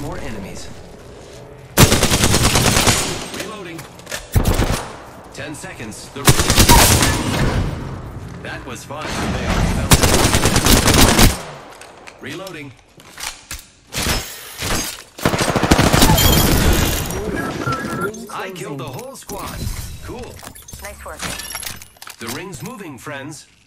more enemies. Reloading. 10 seconds. That was fun. They already found that. Reloading. I killed the whole squad. Cool. Nice work. The ring's moving, friends.